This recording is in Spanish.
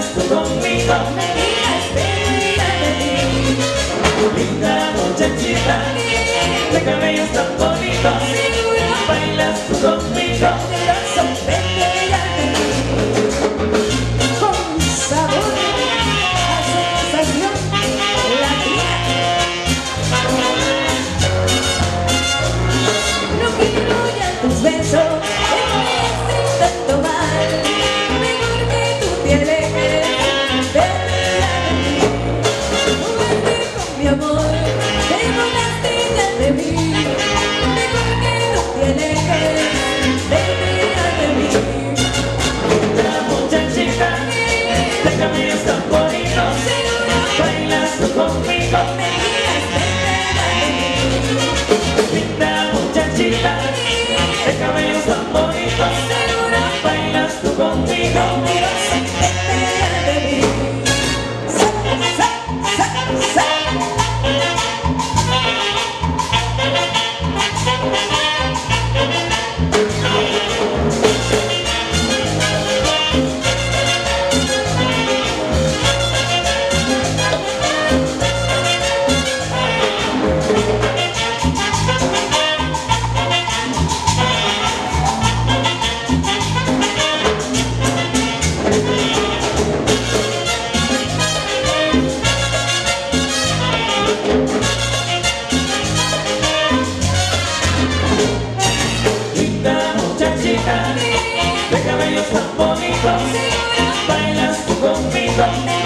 bailas tú conmigo. Linda muchachita, de cabellos tan bonitos, bailas tú conmigo. Con sabor a sensación latina. No quiero ya tus besos, que me hacen tanto mal. Mejor que tú te alejes, vete de mí. Vete con mi amor, tengo lástima de mí. Mejor que tú te alejes, vete de mí. Linda muchachita, de cabellos tan bonitos, bailas tú conmigo. Linda muchachita, de cabellos tan bonitos, bailas tú conmigo. Linda muchachita, de cabellos tan bonitos, bailas tú conmigo.